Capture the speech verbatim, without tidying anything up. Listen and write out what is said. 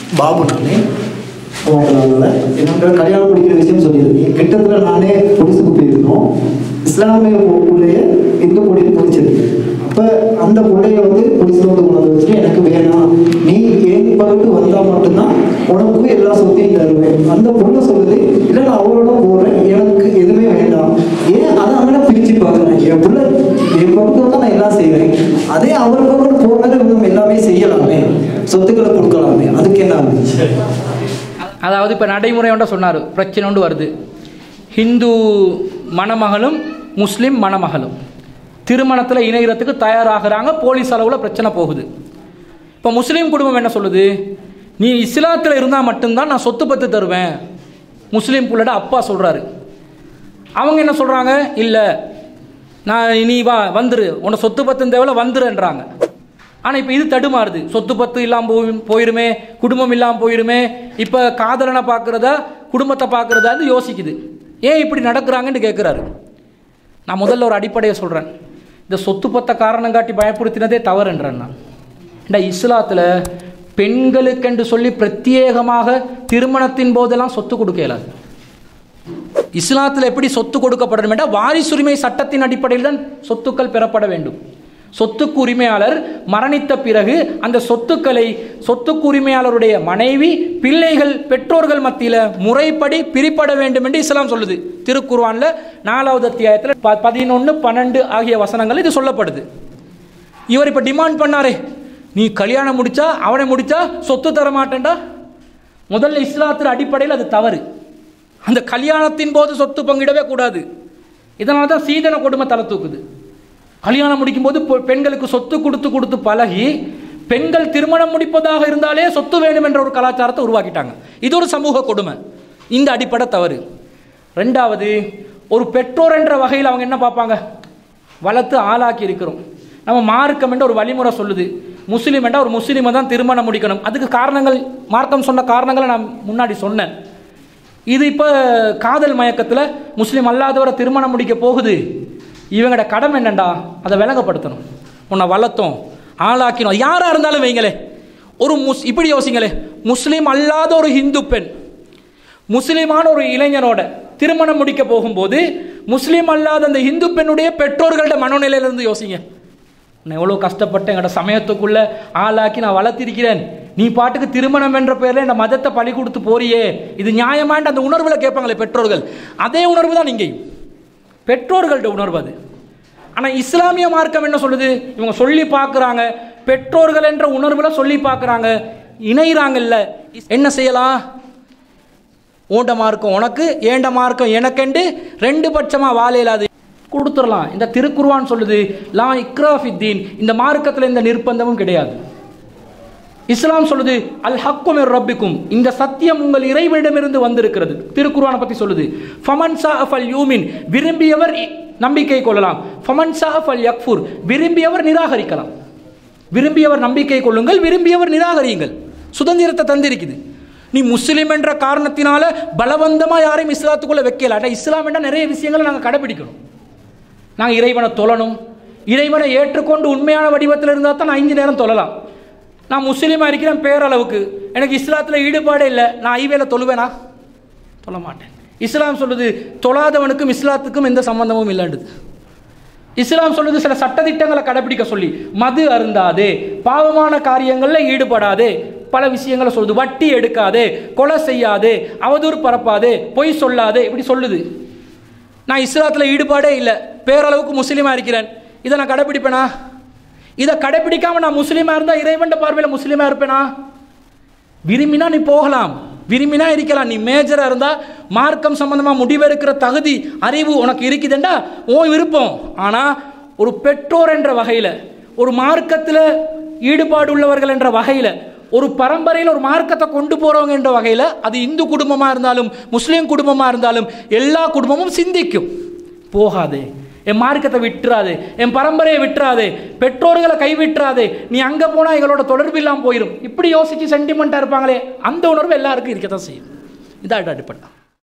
பாபு நானே என்னோட கல்யாணம் முடிக்கிற விஷயம் சொல்லியிருக்கேன். கிட்டத்தட்ட நானே பொலிசுக்கு போயிருந்தோம். இஸ்லாமிய பிள்ளைய இந்து பொடியை பொதிச்சிருக்கேன். அப்போ அந்த பிள்ளைய வந்து பொலிசில் வந்து கொண்டு வச்சுட்டு எனக்கு வேணாம், நீ ஏன் பகுட்டு வந்தால் மட்டும்தான் உனக்கு எல்லா சொத்தையும் தருவேன். அந்த பொண்ணு சொல்லுது, இல்லை நான் அவரோட போகிறேன், எனக்கு எதுவுமே வேண்டாம். ஏன் அதை அங்கே பிரித்து பார்க்குறேன், என் பிள்ளை என் பகுட்டு தான் நான் எல்லாம் செய்வேன், அதே அவர் பகுட்டு போகிறது நம்ம எல்லாமே செய்யலாமே, சொத்துக்களை கொடுக்கலாமே, அதுக்கு என்ன ஆகுது? அதாவது இப்போ நடைமுறை ஒன்றை சொன்னார், பிரச்சனை ஒன்று வருது. ஹிந்து மணமகளும் முஸ்லீம் மணமகளும் திருமணத்தில் இணைகிறதுக்கு தயாராகிறாங்க, போலீஸ் அளவில் பிரச்சனை போகுது. இப்போ முஸ்லீம் குடும்பம் என்ன சொல்லுது, நீ இஸ்லாத்தில் இருந்தால் மட்டும்தான் நான் சொத்து பத்து தருவேன், முஸ்லீம் புள்ளட அப்பா சொல்கிறாரு. அவங்க என்ன சொல்கிறாங்க, இல்லை நான் நீ வா வந்துரு, உன்னை சொத்து பத்து தேவையில்ல வந்துருன்றாங்க. ஆனால் இப்போ இது தடுமாறுது, சொத்து பத்து இல்லாமல் போய் போயிருமே, குடும்பம் இல்லாமல் போயிருமே, இப்போ காதலனை பார்க்குறதா குடும்பத்தை பார்க்குறதான்னு யோசிக்குது. ஏன் இப்படி நடக்கிறாங்கன்னு கேட்குறாரு. நான் முதல்ல ஒரு அடிப்படையை சொல்கிறேன். இந்த சொத்து பத்த காரணம் காட்டி பயப்படுத்தினதே தவறுன்றேன் நான். இந்த இஸ்லாத்தில் பெண்களுக்கென்று சொல்லி பிரத்யேகமாக திருமணத்தின் போதெல்லாம் சொத்து கொடுக்க இயலாது. இஸ்லாத்தில் எப்படி சொத்து கொடுக்கப்படணும் என்றால் வாரிசுரிமை சட்டத்தின் அடிப்படையில் தான் சொத்துக்கள் பெறப்பட வேண்டும். சொத்துக்கு உரிமையாளர் மரணித்த பிறகு அந்த சொத்துக்களை சொத்துக்கு உரிமையாளருடைய மனைவி, பிள்ளைகள், பெற்றோர்கள் மத்தியில் முறைப்படி பிரிப்பட வேண்டும் என்று இஸ்லாம் சொல்லுது. திருக்குர்ஆன்ல நாலாவது அத்தியாயத்தில் பதினொன்று பன்னெண்டு ஆகிய வசனங்கள் இது சொல்லப்படுது. இவர் இப்போ டிமாண்ட் பண்ணாரே, நீ கல்யாணம் முடிச்சா அவனை முடிச்சா சொத்து தர மாட்டேன்டா. முதல்ல இஸ்லாத்தின் அடிப்படையில் அது தவறு. அந்த கல்யாணத்தின் போது சொத்து பங்கிடவே கூடாது. இதனால தான் சீதன கொடுமை தலை தூக்குது. கல்யாணம் முடிக்கும் போது பெண்களுக்கு சொத்து கொடுத்து கொடுத்து பழகி பெண்கள் திருமணம் முடிப்பதாக இருந்தாலே சொத்து வேணும் என்ற ஒரு கலாச்சாரத்தை உருவாக்கிட்டாங்க. இது ஒரு சமூக கொடுமை. இந்த அடிப்படை தவறு. ரெண்டாவது, ஒரு பெற்றோர் என்ற வகையில் அவங்க என்ன பார்ப்பாங்க, வளர்த்து ஆளாக்கி இருக்கிறோம். நம்ம மார்க்கம் என்ற ஒரு வழிமுறை சொல்லுது, முஸ்லீம் என்றால் ஒரு முஸ்லீமை தான் திருமணம் முடிக்கணும். அதுக்கு காரணங்கள், மார்க்கம் சொன்ன காரணங்களை நான் முன்னாடி சொன்னேன். இது இப்போ காதல் மயக்கத்தில் முஸ்லீம் அல்லாதவரை திருமணம் முடிக்க போகுது. இவங்களோட கடமை என்னண்டா, அதை விளங்கப்படுத்தணும். உன்னை வளர்த்தோம், ஆளாக்கினோம். யாராக இருந்தாலும் வைங்களே, ஒரு முஸ் இப்படி யோசிங்களே, முஸ்லீம் அல்லாத ஒரு ஹிந்து பெண் முஸ்லீமான ஒரு இளைஞனோட திருமணம் முடிக்க போகும்போது முஸ்லீம் அல்லாத அந்த இந்து பெண்ணுடைய பெற்றோர்களோட மனநிலையிலிருந்து யோசிங்க. நான் எவ்வளோ கஷ்டப்பட்டு எங்களோட சமயத்துக்குள்ளே ஆளாக்கி நான் வளர்த்திருக்கிறேன், நீ பாட்டுக்கு திருமணம் என்ற பேரில் இந்த மதத்தை பழி கொடுத்து போறியே, இது நியாயமான்ற அந்த உணர்வில் கேட்பாங்களே பெற்றோர்கள். அதே உணர்வு தான் இங்கேயும் பெற்றோர்கள்ட்ட உணர்வு அது. ஆனால் இஸ்லாமிய மார்க்கம் என்ன சொல்லுது, இவங்க சொல்லி பார்க்குறாங்க, பெற்றோர்கள் என்ற உணர்வில் சொல்லி பார்க்குறாங்க, இணைகிறாங்கல்ல, என்ன செய்யலாம், ஓண்ட மார்க்கம் உனக்கு ஏண்ட மார்க்கம் எனக்கெண்டு ரெண்டு பட்சமாக வாழையிலாது கொடுத்துடலாம். இந்த திருக்குர்ஆன் சொல்லுது, லா இக்ரா ஃபித்தீன், இந்த மார்க்கத்தில் இந்த நிர்பந்தமும் கிடையாது. இஸ்லாம் சொல்லுது, அல் ஹக்கு மிர் ரப்பிக்கும், இந்த சத்தியம் உங்கள் இறைவனிடமிருந்து வந்திருக்கிறது. திருக்குர்ஆனை பற்றி சொல்லுது, ஃபமன் ஷாஅ ஃபல்யூமின், விரும்பியவர் நம்பிக்கை கொள்ளலாம், ஃபமன் ஷாஅ ஃபல்யக்ஃபுர், விரும்பியவர் நிராகரிக்கலாம். விரும்பியவர் நம்பிக்கை கொள்ளுங்கள், விரும்பியவர் நிராகரியுங்கள். சுதந்திரத்தை தந்திருக்குது. நீ முஸ்லீம் என்ற காரணத்தினால பலவந்தமாக யாரையும் இஸ்லாத்துக்குள்ளே வைக்கல. ஆனால் இஸ்லாம் என்ற நிறைய விஷயங்களை நாங்கள் கடைபிடிக்கணும். நாங்கள் இறைவனை தொழணும், இறைவனை ஏற்றுக்கொண்டு உண்மையான வடிவத்தில் இருந்தால் தான் நான் ஐந்து நேரம் தொழலாம். நான் முஸ்லீமாக இருக்கிறேன் பேரளவுக்கு, எனக்கு இஸ்லாத்தில் ஈடுபாடே இல்லை, நான் ஐவேல தொழுவேனா? தொழ மாட்டேன். இஸ்லாம் சொல்லுது, தொழாதவனுக்கும் இஸ்லாத்துக்கும் எந்த சம்பந்தமும் இல்லைன்றது. இஸ்லாம் சொல்லுது, சில சட்டத்திட்டங்களை கடைபிடிக்க சொல்லி, மது அருந்தாதே, பாவமான காரியங்களில் ஈடுபடாதே, பல விஷயங்களை சொல்லுது. வட்டி எடுக்காதே, கொலை செய்யாதே, அவதூறு பரப்பாதே, பொய் சொல்லாதே, இப்படி சொல்லுது. நான் இஸ்லாத்தில் ஈடுபாடே இல்லை, பேரளவுக்கு முஸ்லீமாக இருக்கிறேன், இதை நான் கடைபிடிப்பேனா? இதை கடைபிடிக்காம நான் முஸ்லீமாக இருந்தால் இறைவன் பார்வையில் முஸ்லீமாக இருப்பேனா? விரும்பினா நீ போகலாம், விரும்பினா இருக்கலாம். நீ மேஜராக இருந்தால் மார்க்கம் சம்பந்தமாக முடிவெடுக்கிற தகுதி அறிவு உனக்கு இருக்குதுண்டா ஓ விருப்பம். ஆனால் ஒரு பெற்றோர் என்ற வகையில், ஒரு மார்க்கத்தில் ஈடுபாடு உள்ளவர்கள் என்ற வகையில், ஒரு பரம்பரையில் ஒரு மார்க்கத்தை கொண்டு போகிறவங்க என்ற வகையில், அது இந்து குடும்பமாக இருந்தாலும் முஸ்லீம் குடும்பமாக இருந்தாலும் எல்லா குடும்பமும் சிந்திக்கும். போகாதே, என் மார்க்கத்தை விட்டுறாதே, என் பரம்பரையை விட்டுறாதே, பெற்றோர்களை கைவிட்டுறாதே, நீ அங்கே போனால் எங்களோட தொடர்பு இல்லாமல் போயிடும், இப்படி யோசிச்சு சென்டிமெண்ட்டாக இருப்பாங்களே, அந்த உணர்வு எல்லாருக்கும் இருக்கத்தான் செய்யும். இதான் அடிப்பட்டா.